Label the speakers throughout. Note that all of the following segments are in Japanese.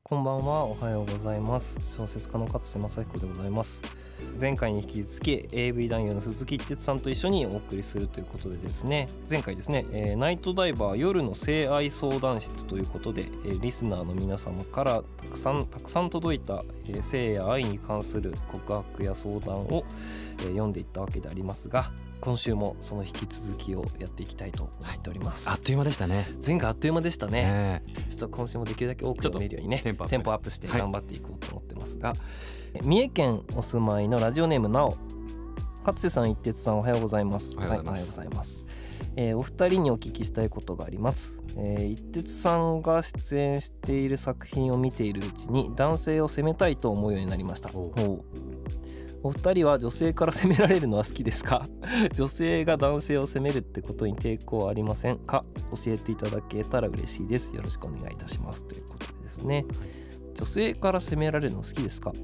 Speaker 1: こんばんは、おはようございます。小説家の勝瀬正彦でございます。前回に引き続き AV 男優の鈴木一徹さんと一緒にお送りするということでですね、前回ですね、ナイトダイバー夜の性愛相談室ということで、リスナーの皆様からたくさん届いた、性や愛に関する告白や相談を、読んでいったわけでありますが、今週もその引き続きをやっていきたいと思っております。
Speaker 2: あっという間でしたね。
Speaker 1: 前回あっという間でしたね。ちょっと今週もできるだけ多く読めるようにね、テンポアップして頑張っていこうと思ってますが、三重県お住まいのラジオネームなお、勝瀬さん、一徹さん、おはようございます。
Speaker 2: おはようございます。
Speaker 1: お二人にお聞きしたいことがあります。一徹さんが出演している作品を見ているうちに男性を責めたいと思うようになりました。お二人は女性から責められるのは好きですか？女性が男性を責めるってことに抵抗ありませんか？教えていただけたら嬉しいです。よろしくお願いいたします。ということでですね、女性から責められるの好きですか？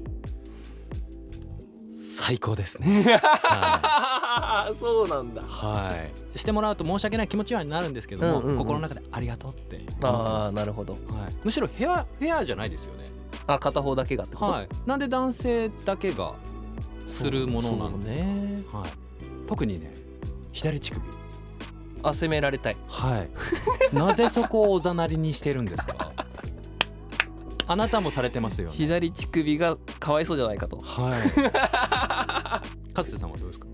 Speaker 2: 最高ですね。
Speaker 1: そうなんだ。
Speaker 2: してもらうと申し訳ない気持ちはなるんですけども、心の中でありがとうって思ってます。
Speaker 1: なるほど。
Speaker 2: むしろフェアじゃないですよね。
Speaker 1: 片方だけがってこと？
Speaker 2: なんで男性だけがするものなんですかね。特にね、左乳首。
Speaker 1: 責められたい。
Speaker 2: なぜそこをおざなりにしてるんですか？あなたもされてますよね。
Speaker 1: 左乳首がかわいそうじゃないかと。
Speaker 2: 勝瀬さんはどうですか？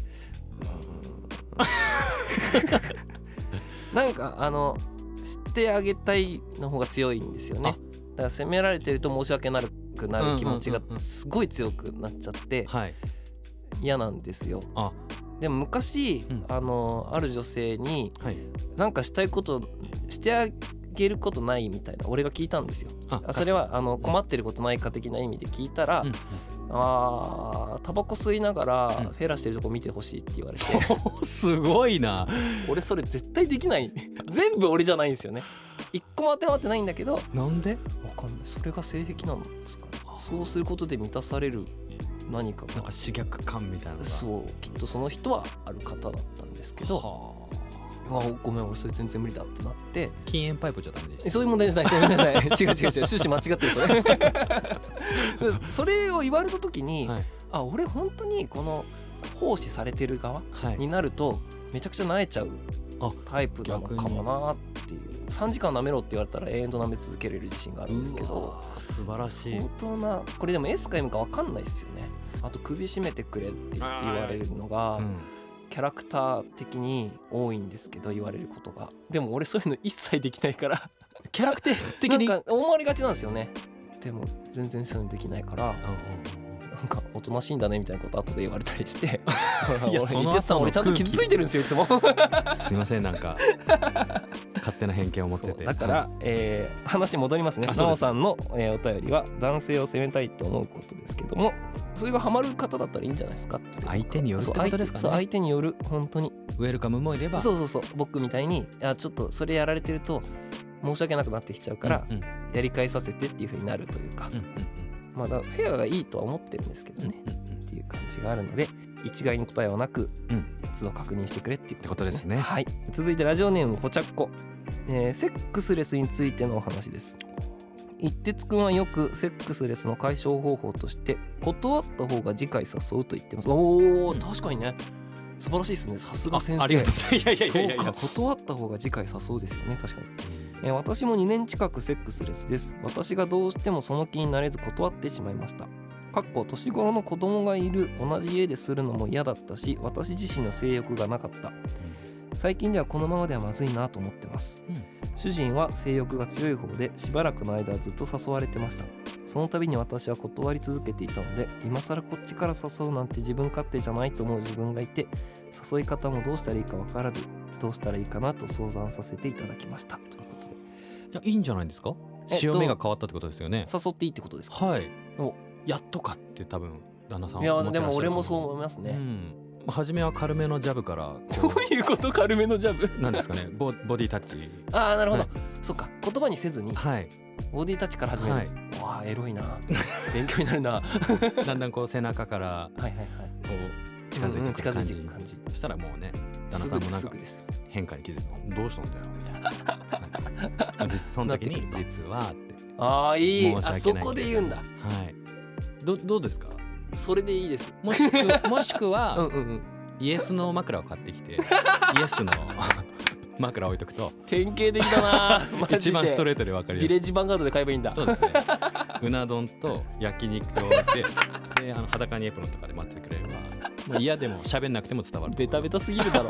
Speaker 1: なんか知ってあげたいの方が強いんですよね。だから責められてると申し訳なくなる気持ちがすごい強くなっちゃって嫌なんですよ。でも昔、ある女性になんかしたいことしてあげることないみたいな俺が聞いたんですよ。それは困ってることないか的な意味で聞いたら、タバコ吸いながらフェラしてるとこ見てほしいって言われて
Speaker 2: すごいな。
Speaker 1: 俺それ絶対できない。全部俺じゃないんですよね。一個も当てはまってないんだけど、
Speaker 2: なんで？
Speaker 1: わかんない。それが性癖なんですかね。そうすることで満たされる何かが、
Speaker 2: なんか刺激感みたいなのが、
Speaker 1: そうきっとその人はある方だったんですけど、ごめん俺それ全然無理だってなって。
Speaker 2: 禁煙パイプじゃダメです。
Speaker 1: そういう問題じゃない。違う趣旨間違ってるそれそれを言われた時に、俺本当にこの奉仕されてる側になるとめちゃくちゃ萎えちゃうタイプなのかもなっていう。3時間舐めろって言われたら永遠と舐め続けれる自信があるんですけど、
Speaker 2: 素晴らしい。
Speaker 1: 相当なこれでも S か M か分かんないですよね。あと首絞めてくれって言われるのがキャラクター的に多いんですけど、言われることが。でも俺そういうの一切できないから
Speaker 2: キャラクター的に
Speaker 1: なんか思われがちなんですよね。でも全然そういうのできないから、なんかおとなしいんだねみたいなこと後で言われたりしていや、その後俺ちゃんと傷ついてるんですよいつも
Speaker 2: すいません、なんか勝手な偏見を持ってて。
Speaker 1: だから、話戻りますね。なおさんの、お便りは男性を責めたいと思うことですけども、それがハマる方だったらいいんじゃないですかって。
Speaker 2: 相手によるってことですかね。
Speaker 1: そう、相手による。本当に
Speaker 2: ウェルカムもいれば、
Speaker 1: そう僕みたいにちょっとそれやられてると申し訳なくなってきちゃうから、やり返させてっていう風になるというか、まだフェアがいいとは思ってるんですけどね、っていう感じがあるので、一概に答えはなく都度確認してくれっていうことですね。続いてラジオネームほちゃっこ、セックスレスについてのお話です。一徹くんはよくセックスレスの解消方法として断った方が次回誘うと言ってます。確かにね、素晴らしいですね。さすが先生。
Speaker 2: ありがとう。
Speaker 1: そうか、断った方が次回誘うですよね。確かに。私も2年近くセックスレスです。私がどうしてもその気になれず断ってしまいました。年頃の子供がいる同じ家でするのも嫌だったし、私自身の性欲がなかった。最近ではこのままではまずいなと思ってます。主人は性欲が強い方で、しばらくの間はずっと誘われてました。その度に私は断り続けていたので、今更こっちから誘うなんて自分勝手じゃないと思う自分がいて、誘い方もどうしたらいいか分からず、どうしたらいいかなと相談させていただきました。ということで。
Speaker 2: いいんじゃないですか。潮目が変わったってことですよね。
Speaker 1: 誘っていいってことですか。
Speaker 2: やっとかって多分旦那さん
Speaker 1: は思ってらっしゃる。いやでも俺もそう思いますね。
Speaker 2: 初めは軽めのジャブから。
Speaker 1: どういうこと？軽めのジャブ
Speaker 2: なんですかね。ボディタッチ。
Speaker 1: なるほど。そっか、言葉にせずにボディタッチから始める。わあ、エロいな。勉強になるな。
Speaker 2: だんだんこう背中からこう近づいていく感じ。そしたらもうね、旦那さんもなんか変化に気づいて、どうしたんだよみたいな。その時に実はって
Speaker 1: ああいい。
Speaker 2: 申し訳ない
Speaker 1: あそこで言うんだ。
Speaker 2: はい。どうですか？
Speaker 1: それでいいです。
Speaker 2: もしくは、
Speaker 1: うんうんうん。
Speaker 2: イエスの枕を買ってきてイエスの枕を置いとくと
Speaker 1: 典型的だなマジで。
Speaker 2: 一番ストレートで分かりやすい。
Speaker 1: ビレッジヴァンガードで買えばいいんだ。
Speaker 2: そうですね。うな丼と焼肉を置いてで裸にエプロンとかで待ってくれればもう嫌でも喋んなくても伝わる。
Speaker 1: ベタベタすぎるだろ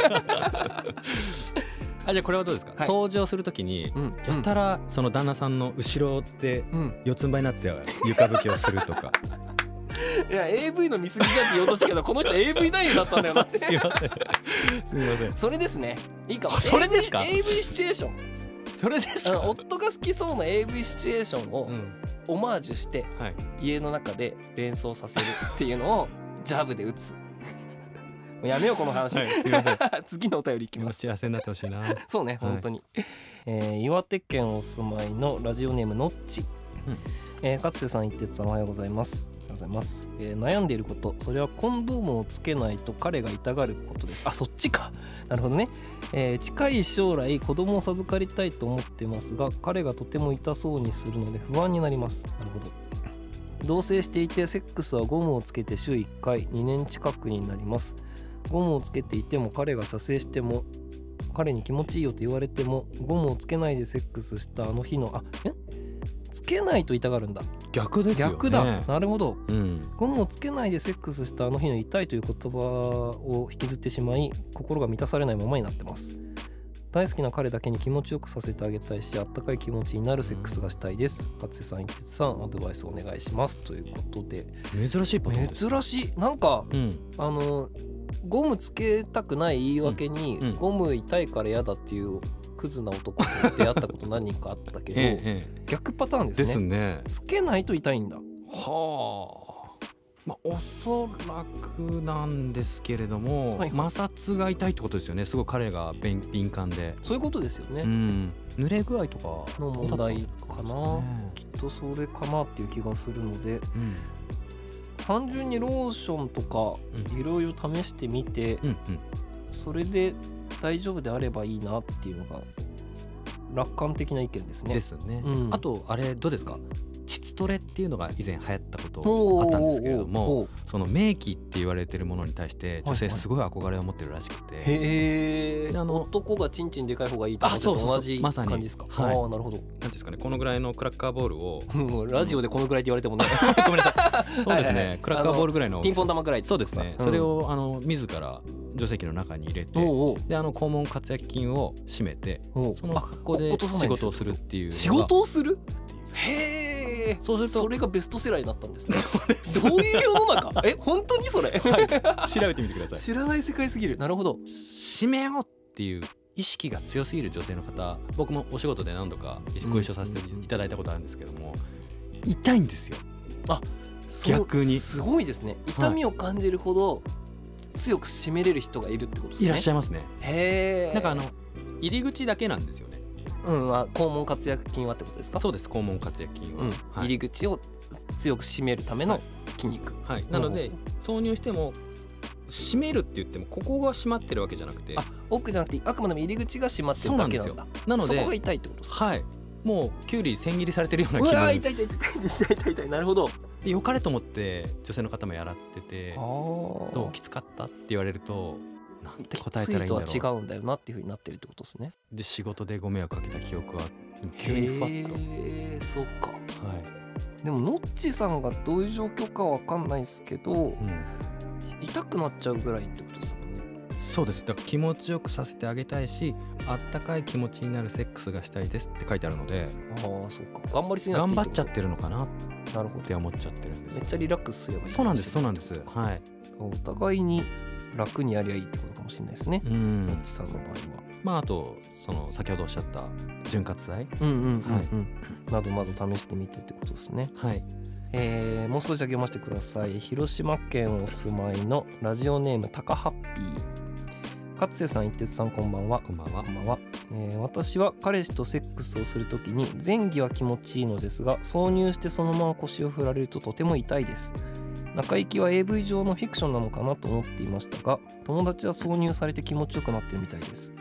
Speaker 2: あ、じゃあこれはどうですか？
Speaker 1: はい、
Speaker 2: 掃除をするときに、やたらその旦那さんの後ろで四つん這いになって床拭きをするとか
Speaker 1: いや AV の見過ぎだって言おうとしたけどこの人 AV 男優だったんだよな
Speaker 2: すみませんすみません。
Speaker 1: それですね。いいかも。
Speaker 2: それですか？
Speaker 1: AV シチュエーション。
Speaker 2: それですか？
Speaker 1: 夫が好きそうな AV シチュエーションをオマージュして、
Speaker 2: はい、
Speaker 1: 家の中で連想させるっていうのをジャブで打つ。もうやめようこの話、
Speaker 2: はい、すみません
Speaker 1: 次のお便りいきます。
Speaker 2: 幸せになってほしいな。
Speaker 1: そうね、はい、本当に、岩手県お住まいのラジオネームのっち、勝瀬さん、一徹さん、おはようございます。悩んでいること、それはコンドームをつけないと彼が痛がることです。あ、そっちか。なるほどね。近い将来子供を授かりたいと思ってますが、彼がとても痛そうにするので不安になります。なるほど。同棲していてセックスはゴムをつけて週1回、2年近くになります。ゴムをつけていても彼が射精しても彼に気持ちいいよと言われても、ゴムをつけないでセックスしたあの日のつけないと痛がるんだ。
Speaker 2: 逆ですよね。
Speaker 1: 逆だ。なるほど、ゴムをつけないでセックスしたあの日の痛いという言葉を引きずってしまい、心が満たされないままになってます。大好きな彼だけに気持ちよくさせてあげたいし、あったかい気持ちになるセックスがしたいです。勝瀬さん、一徹さん、アドバイスお願いしますということで。
Speaker 2: 珍しいパターン。
Speaker 1: 珍しい。なんか、ゴムつけたくない言い訳に、ゴム痛いから嫌だっていうクズな男と出会ったこと何人かあったけど、逆パターンですね。
Speaker 2: ですね。
Speaker 1: つけないと痛いんだ。
Speaker 2: はあ。おそらくなんですけれども、摩擦が痛いってことですよね。すごい彼が敏感で。
Speaker 1: そういうことですよね。
Speaker 2: 濡れ具合とか
Speaker 1: の問題かな、きっとそれかなっていう気がするので、単純にローションとかいろいろ試してみて、それで大丈夫であればいいなっていうのが楽観的な意見ですね。
Speaker 2: ですね。あとあれどうですか？膣トレっていうのが以前流行ったことあったんですけれども、その名器って言われてるものに対して女性すごい憧れを持ってるらしくて、
Speaker 1: へえ。男がチンチンでかい方がいいと思ってと同じ感じですか？
Speaker 2: はい。
Speaker 1: なるほど。
Speaker 2: なんですかね、このぐらいのクラッカーボールを
Speaker 1: ラジオでこのぐらいって言われてもね
Speaker 2: ごめんなさい。そうですね、クラッカーボールぐらいの
Speaker 1: ピンポン玉ぐらい。
Speaker 2: そうですね。それを自ら女性器の中に入れて、で肛門括約筋を締めて、その格好で仕事をするっていう。
Speaker 1: 仕事をする？へえ。そうするとそれがベストセラーになったんですね。どういう世の中？本当にそれ？
Speaker 2: 調べてみてください。
Speaker 1: 知らない世界すぎる。なるほど。
Speaker 2: 締めようっていう意識が強すぎる女性の方、僕もお仕事で何度かご一緒させていただいたことあるんですけども、痛いんですよ。逆に
Speaker 1: すごいですね。痛みを感じるほど強く締めれる人がいるってことですね。
Speaker 2: いらっしゃいますね。
Speaker 1: へえ。
Speaker 2: なんか入り口だけなんですよね。
Speaker 1: 肛門括約筋はってことですか？
Speaker 2: そうです。肛門括約筋は、
Speaker 1: 入り口を強く締めるための筋肉、
Speaker 2: なので挿入しても締めるって言ってもここが締まってるわけじゃなくて、
Speaker 1: 奥じゃなくてあくまでも入り口が締まってるだけなんだ。なのでそこが痛いってことですか？
Speaker 2: もうキュウリ千切りされてるような気分。
Speaker 1: 痛い。なるほど。
Speaker 2: で良かれと思って女性の方もやらってて、どうきつかったって言われるとなんて答えたらいいんだろう。
Speaker 1: きついとは違うんだよなっていう風になってるってことですね。
Speaker 2: で仕事でご迷惑かけた記憶は急にふわっと。
Speaker 1: そうか。でもノッチさんがどういう状況かわかんないですけど、痛くなっちゃうぐらいってことですかね。
Speaker 2: そうです。だから気持ちよくさせてあげたいし、あったかい気持ちになるセックスがしたいですって書いてあるので、
Speaker 1: そうか。頑張りすぎなくていい。
Speaker 2: 頑張っちゃってるのかなって思っちゃってるんです。
Speaker 1: めっちゃリラックスすればいい。
Speaker 2: そうなんです。
Speaker 1: お互いに楽にやりゃいいってことかもしれないですね。ノッチさんの場合は。
Speaker 2: あとその先ほどおっしゃった潤滑剤
Speaker 1: などなど試してみてってことですね。もう少しだけ読ませてください。広島県お住まいのラジオネームタカハッピー。勝瀬さん、一徹さん、こんばんは。私は彼氏とセックスをするときに前戯は気持ちいいのですが、挿入してそのまま腰を振られるととても痛いです。中行きは AV 上のフィクションなのかなと思っていましたが、友達は挿入されて気持ちよくなってるみたいです。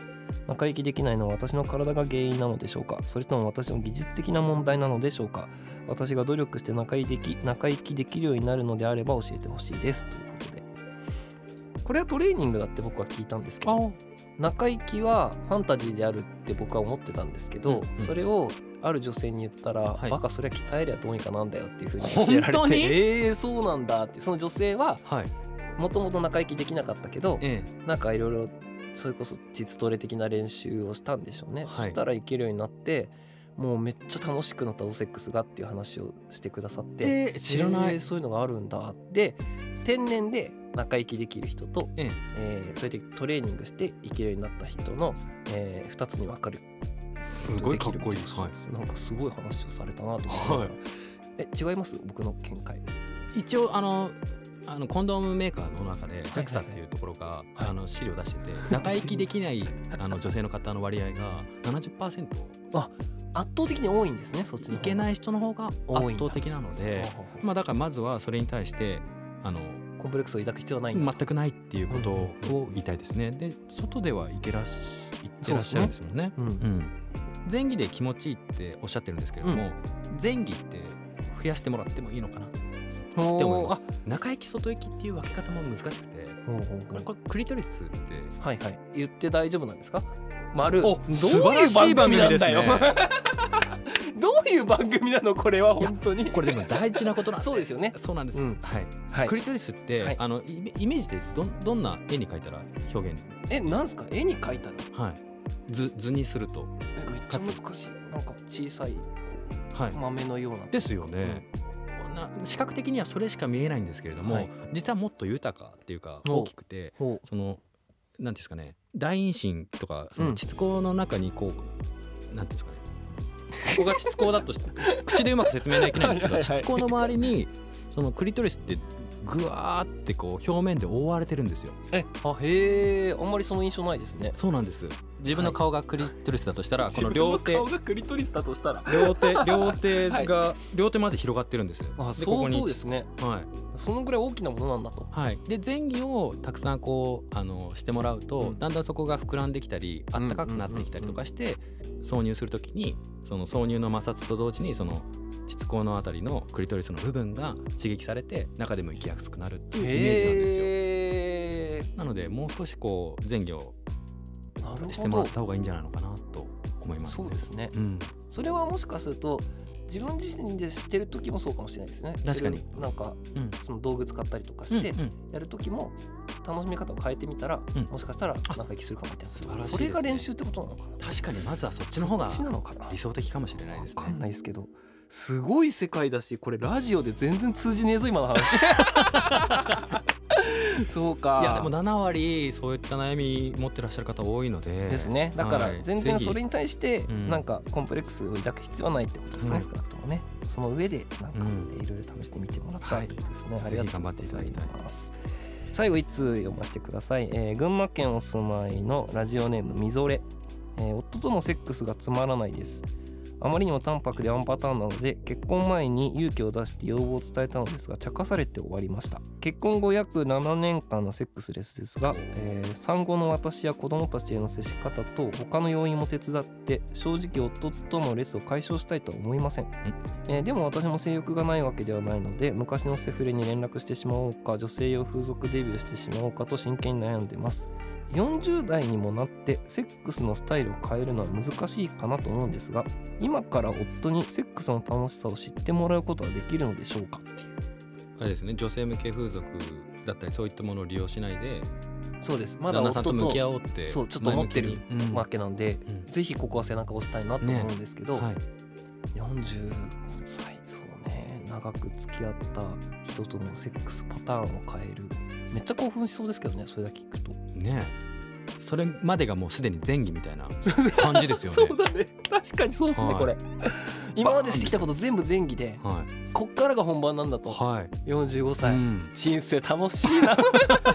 Speaker 1: 仲良きできないのは私の体が原因なのでしょうか、それとも私の技術的な問題なのでしょうか。私が努力して仲良きできるようになるのであれば教えてほしいですということで、これはトレーニングだって僕は聞いたんですけど、仲良きはファンタジーであるって僕は思ってたんですけど、それをある女性に言ったら、バカそれは鍛えりゃどうにかなんだよっていう風に教えられて、そうなんだって。その女性はもともと仲良きできなかったけど、なんかいろいろそれこそ実トレ的な練習をしたんでしょうね、そしたらいけるようになって、もうめっちゃ楽しくなったぞセックスがっていう話をしてくださって、
Speaker 2: 知らない、
Speaker 1: そういうのがあるんだ。で天然で仲良きできる人と、そうやってトレーニングしていけるようになった人の、2つに分かる。
Speaker 2: すごいかっこいい、
Speaker 1: なんかすごい話をされたなと思って、違います僕の見解。
Speaker 2: 一応コンドームメーカーの中で JAXA っていうところが資料出してて、仲良きできない女性の方の割合が 70%、
Speaker 1: 圧倒的に多いんですね。そっちの
Speaker 2: いけない人の方が圧倒的なので、だからまずはそれに対して
Speaker 1: コンプレックスを抱く必要はない
Speaker 2: 全くないっていうことを言いたいですね。で外ではいってらっしゃるんですもんね。前戯で気持ちいいっておっしゃってるんですけれども、前戯って増やしてもらってもいいのかなって思います。中行き外行きっていう分け方も難しくて、これクリトリスって
Speaker 1: 言って大丈夫なんですか？どういう
Speaker 2: 番組なんだよ
Speaker 1: どういう番組なのこれは。本当に
Speaker 2: これでも大事なことなんで
Speaker 1: そうですよね。
Speaker 2: そうなんです、クリトリスって、イメージでどんな絵に描いたら表現、
Speaker 1: なんすか？絵に描いたら、
Speaker 2: 図にすると
Speaker 1: めっちゃ難しい。なんか小さい豆のような
Speaker 2: ですよね。視覚的にはそれしか見えないんですけれども、実はもっと豊かっていうか大きくて、そのなんですかね、大陰唇とかその膣口の中にこう、なんていうんですかね、ここが膣口だとして口でうまく説明できないんですけど、膣口の周りにそのクリトリスってぐわーってこう表面で覆われてるんですよ。
Speaker 1: へえ、あんまりその印象ないですね。
Speaker 2: そうなんです。自分の顔がクリトリスだとしたら、この両手、
Speaker 1: 顔がクリトリスだとしたら
Speaker 2: 両手が両手まで広がってるんですよ。
Speaker 1: 相当ですね。そのぐらい大きなものなんだと。
Speaker 2: で前戯をたくさんこうしてもらうと、だんだんそこが膨らんできたりあったかくなってきたりとかして、挿入するときにその挿入の摩擦と同時にその膣口のあたりのクリトリスの部分が刺激されて中でも行きやすくなるっていうイメージなんですよ。なのでもう少しこう前戯をしてもらった方がいいんじゃないのかなと思います。
Speaker 1: そうですね、それはもしかすると自分自身でしてる時もそうかもしれないですね。
Speaker 2: 確かに
Speaker 1: なんか、その道具使ったりとかしてやる時も楽しみ方を変えてみたら、もしかしたら仲良きするかもみたいな。それが練習ってことなのかな。
Speaker 2: 確かにまずはそっちの方が理想的かもしれないですね。
Speaker 1: 分かんないですけど、すごい世界だし、これラジオで全然通じねえぞ今の話そうか。
Speaker 2: いやでも7割そういった悩み持ってらっしゃる方多いので
Speaker 1: ですね。だから全然それに対してなんかコンプレックスを抱く必要はないってことですね、少なくともね。その上でなんかいろいろ試してみてもらったいということですね。ありがとうございます。最後1通読ませてください。群馬県お住まいのラジオネームみぞれ。夫とのセックスがつまらないです。あまりにも淡白でワンパターンなので結婚前に勇気を出して要望を伝えたのですが茶化されて終わりました。結婚後約7年間のセックスレスですが、産後の私や子供たちへの接し方と他の要因も手伝って正直夫とのレスを解消したいとは思いません。でも私も性欲がないわけではないので昔のセフレに連絡してしまおうか女性用風俗デビューしてしまおうかと真剣に悩んでます。40代にもなってセックスのスタイルを変えるのは難しいかなと思うんですが、今から夫にセックスの楽しさを知ってもらうことはできるのでしょうかっていう。
Speaker 2: あれですね、女性向け風俗だったりそういったものを利用しないで、
Speaker 1: そうです、まだ夫と
Speaker 2: 向き合おうって
Speaker 1: そうちょっと思ってるわけなんで、ぜひここは背中を押したいなと思うんですけど、45歳、そうね、長く付き合った人とのセックスパターンを変える、めっちゃ興奮しそうですけどね、それだけ聞くとね。
Speaker 2: それまでがもうすでに前戯みたいな感じですよね
Speaker 1: そうだね、確かにそうですね、これ今までしてきたこと全部前戯で、こっからが本番なんだと、45歳、人生楽しいな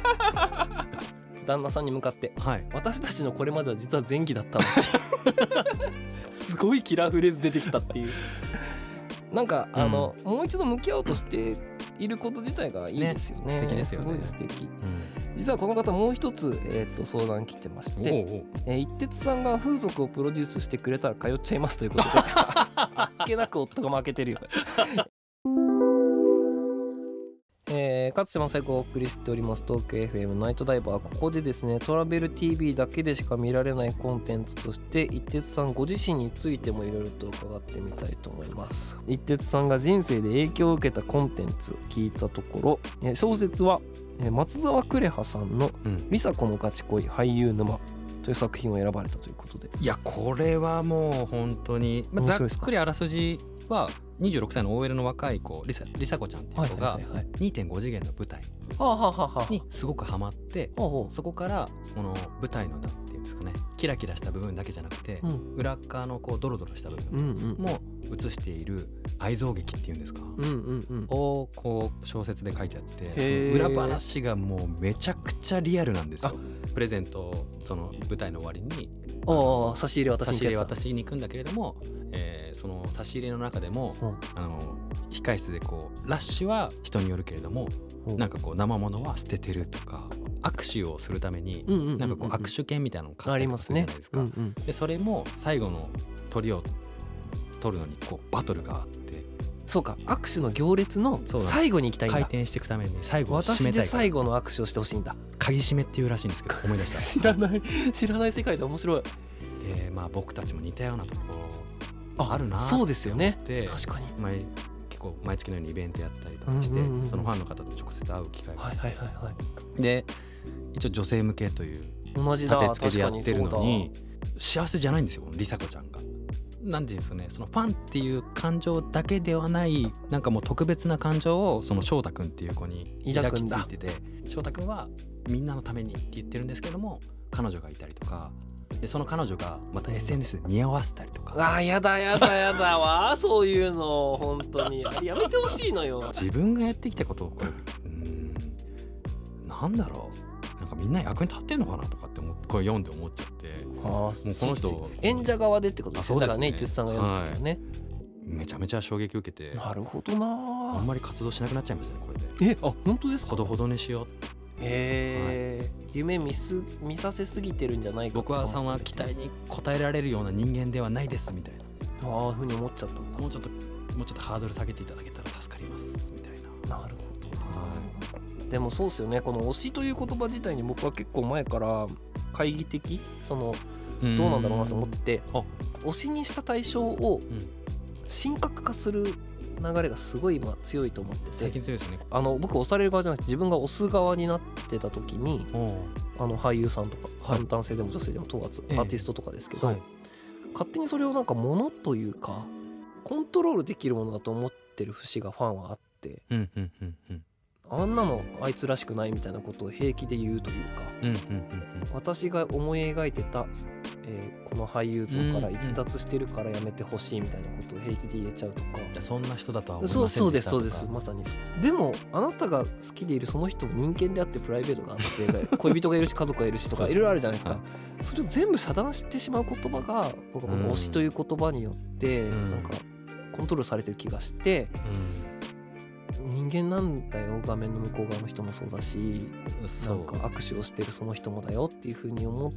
Speaker 1: 旦那さんに向かって、私たちのこれまでは実は前戯だったのすごいキラーフレーズ出てきたっていうなんかもう一度向き合おうとしていること自体がいいですよね。
Speaker 2: 素敵ですよね。
Speaker 1: すごい素敵。実はこの方もう一つ、相談来てまして、一徹さんが風俗をプロデュースしてくれたら通っちゃいますということであっけなく夫が負けてるよかつても最高をお送りしております東京 FM ナイトダイバー。ここでですね、トラベル TV だけでしか見られないコンテンツとして一徹さんご自身についてもいろいろと伺ってみたいと思います。一徹さんが人生で影響を受けたコンテンツ聞いたところ、小説は松沢クレハさんの梨紗子のガチ恋俳優沼という作品を選ばれたということで、
Speaker 2: いやこれはもう本当に、ざっくりあらすじは26歳の OL の若い子梨紗子ちゃんっていう子が 2.5 次元の舞台にすごくハマって、そこからこの舞台のなんていうんですかね、キラキラした部分だけじゃなくて、裏側のこうドロドロした部分も映している愛憎劇っていうんですか、をこう小説で書いてあって、その裏話がもうめちゃくちゃリアルなんですよ。プレゼントをその舞台の終わりに
Speaker 1: 差し入れ渡
Speaker 2: しに行くんだけれども、その差し入れの中でも、控室でこうラッシュは人によるけれども、なんかこう生ものは捨ててるとか、握手をするためになんかこう握手券みたいなのを買ったりとかするじゃないですか。でそれも最後の鳥を取るのにこうバトルがあって、
Speaker 1: そうか、握手の行列の最後に行きたいんだ。
Speaker 2: 回転していくために最後を締めたいから、
Speaker 1: 私で最後の握手をしてほしいんだ。
Speaker 2: 鍵締めっていうらしいんですけど、思い出した
Speaker 1: 知らない世界で面白い。
Speaker 2: で僕たちも似たようなところあるなって
Speaker 1: そうですよね。
Speaker 2: 確かに結構毎月のようにイベントやったりとかして、そのファンの方と直接会う機会があって、で一応女性向けという立て付けでやってるのに幸せじゃないんですよ、梨紗子ちゃんが。なんていうんですかね、そのファンっていう感情だけではない、なんかもう特別な感情をその翔太くんっていう子に抱きついてて、翔太くんはみんなのためにって言ってるんですけども、彼女がいたりとかで、その彼女がまた SNS で似合わせたりとか、
Speaker 1: やだわそういうの本当にやめてほしいのよ。
Speaker 2: 自分がやってきたことをこれなんだろう、なんかみんな役に立ってんのかなとかってこれ読んで思っちゃって、もうこの人
Speaker 1: 演者側でってことですよね。だからね、一徹さんが読んだ時はね、
Speaker 2: めちゃめちゃ衝撃受けて、
Speaker 1: なるほどな、
Speaker 2: あんまり活動しなくなっちゃいましたねこれで。
Speaker 1: 本当ですか。
Speaker 2: ほどほどにしよう。
Speaker 1: 夢見させすぎてるんじゃないか。
Speaker 2: 僕はその期待に応えられるような人間ではないですみたいな、
Speaker 1: ふうに思っちゃったんだ。
Speaker 2: もうちょっとハードル下げていただけたら助かりますみたいな。
Speaker 1: なるほど。でもそうですよね、この推しという言葉自体に僕は結構前から懐疑的、そのどうなんだろうなと思ってて、推しにした対象を神格化する流れがすごい今強いと思ってて、
Speaker 2: 最近強いですね。
Speaker 1: 僕推される側じゃなくて自分が推す側になってた時に、俳優さんとか、男性でも女性でも問わずアーティストとかですけど、勝手にそれをなんかものというかコントロールできるものだと思ってる節がファンはあって、あんなのあいつらしくないみたいなことを平気で言うというか、私が思い描いてた、この俳優像から逸脱してるからやめてほしいみたいなことを平気で言えちゃうとか、
Speaker 2: そんな人だとは思いませんでしたとか。
Speaker 1: そうですまさに。でもあなたが好きでいるその人も人間であってプライベートがあって恋人がいるし家族がいるしとかいろいろあるじゃないですか。それを全部遮断してしまう言葉が、僕はこの推しという言葉によってなんかコントロールされてる気がして、人間なんだよ、画面の向こう側の人もそうだし、なんか握手をしてるその人もだよっていう風に思って、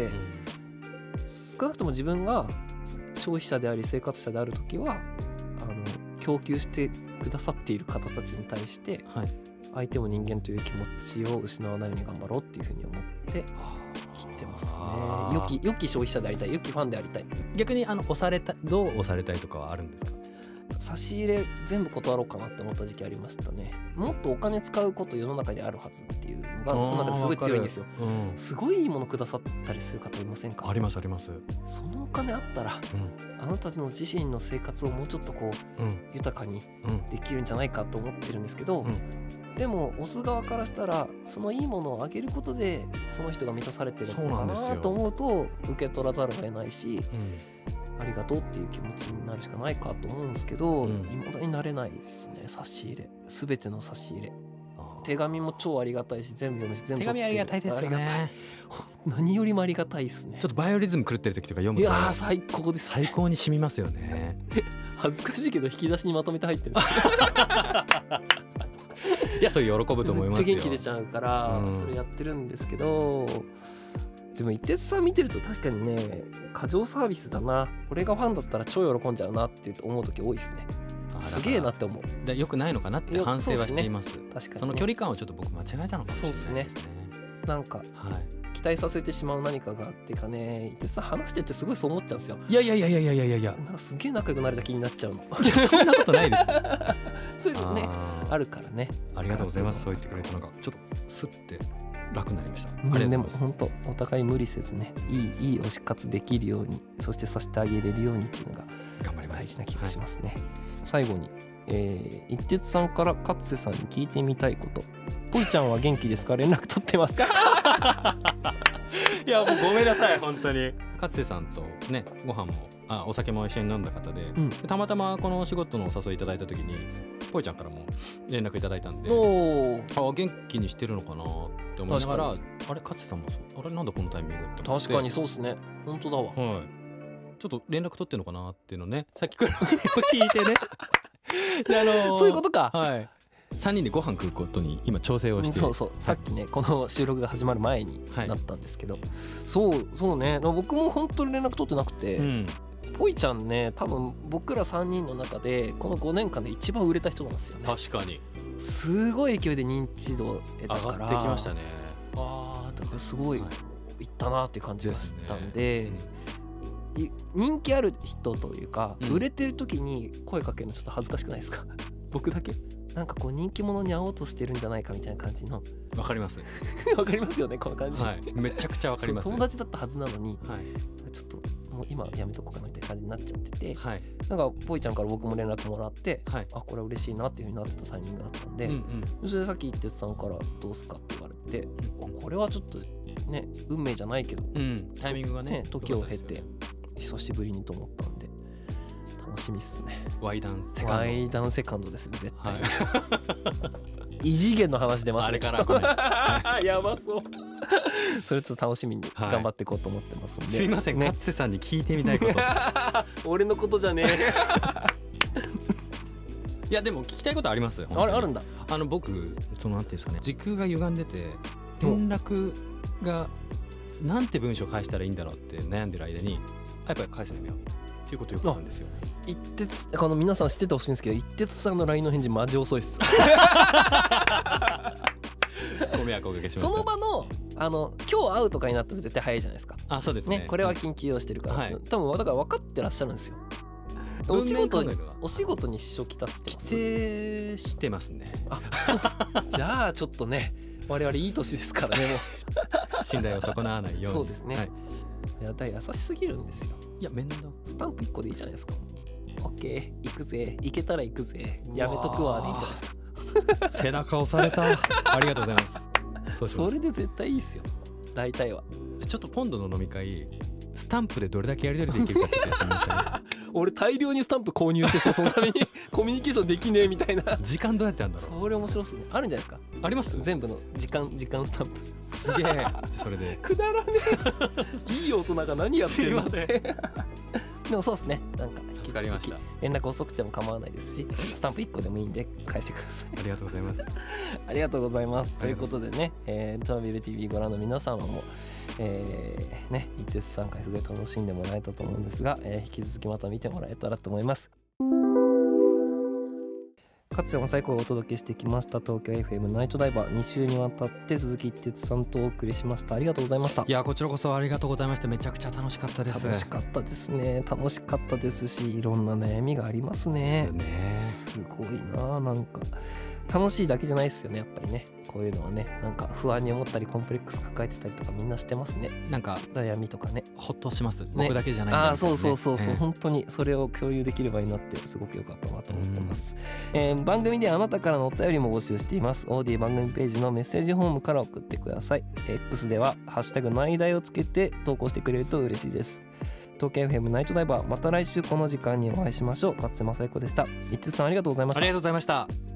Speaker 1: 少なくとも自分が消費者であり生活者である時は供給してくださっている方たちに対して、相手も人間という気持ちを失わないように頑張ろうっていう風に思って生きてますね。良き消費者でありたい、良きファンでありたい。
Speaker 2: 逆にどう押されたいとかはあるんですか。
Speaker 1: 差し入れ全部断ろうかなって思った時期ありましたね。もっとお金使うこと世の中にあるはずっていうのが僕の中ですごい強いんですよ。すごいいいものくださったりする方いませんか。
Speaker 2: ありますあります。
Speaker 1: そのお金あったら、あなたの自身の生活をもうちょっとこう、豊かにできるんじゃないかと思ってるんですけど、でも押す側からしたらそのいいものをあげることでその人が満たされてるのかなと思うと受け取らざるを得ないし、ありがとうっていう気持ちになるしかないかと思うんですけど、未だになれないですね。差し入れ、すべての差し入れ、手紙も超ありがたいし、全部読むし全部
Speaker 2: 手紙ありがたいですよね。
Speaker 1: 何よりもありがたいですね。
Speaker 2: ちょっとバイオリズム狂ってる時とか読むと、
Speaker 1: いや最高です。
Speaker 2: 最高に染みますよね。
Speaker 1: 恥ずかしいけど引き出しにまとめて入ってるんです
Speaker 2: いやそれ喜ぶと思いますよ。
Speaker 1: めっちゃ元気出ちゃうから、
Speaker 2: うん
Speaker 1: それやってるんですけど、でも一徹さん見てると確かにね過剰サービスだな、俺がファンだったら超喜んじゃうなって思う時多いですね。すげえなって思う。
Speaker 2: 良くないのかなって反省はしています。
Speaker 1: 確かに、ね、
Speaker 2: その距離感をちょっと僕間違えたのかもしれないですね。
Speaker 1: そうですね。なんか、
Speaker 2: はい、
Speaker 1: 期待させてしまう何かがあってかね、一徹さん話しててすごいそう思っちゃうんですよ。
Speaker 2: いや
Speaker 1: なんかすげえ仲良くなれた気になっちゃうの。
Speaker 2: そんなことないですよ。
Speaker 1: そういうのねあるからね。
Speaker 2: ありがとうございます。そう言ってくれてなんかちょっとスッて楽になりました。
Speaker 1: でも本当お互い無理せずね、いい推し活できるように、そしてさせてあげれるようにっていうのが大事な気がしますね。はい、最後に、一徹さんから勝瀬さんに聞いてみたいこと。ぽいちゃんは元気ですか？連絡取ってますか？
Speaker 2: いやもうごめんなさい本当に。勝瀬さんとねご飯もお酒も一緒に飲んだ方で、たまたまこのお仕事のお誘いいただいた時にぽいちゃんからも連絡いただいたんで、元気にしてるのかなって思いながら、あれ勝瀬さんもあれなんだこのタイミングって思って。
Speaker 1: 確かにそうですね、本当だわ。
Speaker 2: はい、ちょっと連絡取ってるのかなっていうのね、さっきから聞いてね。
Speaker 1: そういうことか。
Speaker 2: はい。3人でご飯食うことに今調整をして、
Speaker 1: そうさっきねこの収録が始まる前になったんですけど、そうね、僕も本当に連絡取ってなくて、ぽいちゃんね多分僕ら3人の中でこの5年間で一番売れた人なんですよね。
Speaker 2: 確かに
Speaker 1: すごい勢いで認知度を得たから
Speaker 2: 上がってきましたね。
Speaker 1: だからすごいいったなっていう感じがしたんで、人気ある人というか、売れてる時に声かけるのちょっと恥ずかしくないですか？僕だけなんかこう人気者に会おうとしてるんじゃないかみたいな感じの。わ
Speaker 2: かります
Speaker 1: わかりますよねこの感じ、
Speaker 2: めちゃくちゃわかります。
Speaker 1: 友達だったはずなのに、ちょっともう今やめとこうかなみたいな感じになっちゃってて、なんかぽいちゃんから僕も連絡もらって、これ嬉しいなっていう風になってたタイミングだったんで、それでさっき一徹さんからどうすかって言われて、これはちょっとね運命じゃないけど、
Speaker 2: タイミングがね
Speaker 1: 時を経て久しぶりにと思ったんで楽しみっすね。
Speaker 2: ワイダン
Speaker 1: セカンドですね絶対。異次元の話出ますね。
Speaker 2: あれから
Speaker 1: やばそう。それちょっと楽しみに頑張っていこうと思ってますんで。
Speaker 2: すいません、勝瀬さんに聞いてみたいこと。
Speaker 1: 俺のことじゃねえ。
Speaker 2: いやでも聞きたいことあります。
Speaker 1: あるんだ。
Speaker 2: 僕なんていうんですかね、時空が歪んでて連絡がなんて文章返したらいいんだろうって悩んでる間にやっぱり返すのよっていうことよくあるんですよ。
Speaker 1: 一徹皆さん知っててほしいんですけど、一徹さんの LINE の返事マジ遅いっす。
Speaker 2: ご迷惑おかけしました。
Speaker 1: その場の今日会うとかになったら絶対早いじゃないですか。
Speaker 2: そうですね。
Speaker 1: これは緊急をしてるから、多分だから分かってらっしゃるんですよ。お仕事に支障きたしてます。
Speaker 2: 規制してますね。
Speaker 1: そうじゃあちょっとね我々いい年ですからねも
Speaker 2: う信頼を損なわないように。
Speaker 1: そうですね。いや優しすぎるんですよ。
Speaker 2: いや面倒。
Speaker 1: スタンプ1個でいいじゃないですか。オッケー行くぜ、行けたら行くぜ、やめとくわでいいじゃないですか。
Speaker 2: 背中押された。ありがとうございます。
Speaker 1: それで絶対いいですよ大体は。
Speaker 2: ちょっとポンドの飲み会スタンプでどれだけやり取りできるかちょっとやってみますね。
Speaker 1: 俺大量にスタンプ購入してそのためにコミュニケーションできねえみたいな。
Speaker 2: 時間どうやってあるんだろう。
Speaker 1: それ面白そうね。あるんじゃないですか。
Speaker 2: あります。
Speaker 1: 全部の時間スタンプ。
Speaker 2: すげえ。それで
Speaker 1: くだらねえ。いい大人が何やってるのって。でもそうですね。なんか
Speaker 2: 助かりました。
Speaker 1: 連絡遅くても構わないですし、スタンプ1個でもいいんで返してください。
Speaker 2: ありがとうございます。
Speaker 1: ありがとうございます。ということでね、トラビル TV ご覧の皆様も、一徹さん回すごい楽しんでもらえたと思うんですが、引き続きまた見てもらえたらと思います。勝瀬最高をお届けしてきました東京 FM ナイトダイバー、2週にわたって鈴木一徹さんとお送りしました。ありがとうございました。
Speaker 2: いやこちらこそありがとうございました。めちゃくちゃ楽しかったです。
Speaker 1: 楽しかったですね。楽しかったですし、いろんな悩みがありますね。すごいな。なんか楽しいだけじゃないですよねやっぱりね。こういうのはね、なんか不安に思ったりコンプレックス抱えてたりとかみんなしてますね。なんか悩みとかね、
Speaker 2: ほっとします、僕だけじゃないんだ、ね、
Speaker 1: そう、本当にそれを共有できればいいなってすごく良かったなと思ってます。番組であなたからのお便りも募集しています。オーディ番組ページのメッセージフォームから送ってください。 X ではハッシュタグナイダイをつけて投稿してくれると嬉しいです。東京 FM ナイトダイバー、また来週この時間にお会いしましょう。勝瀬正彦でした。一徹さんありがとうございました。
Speaker 2: ありがとうございました。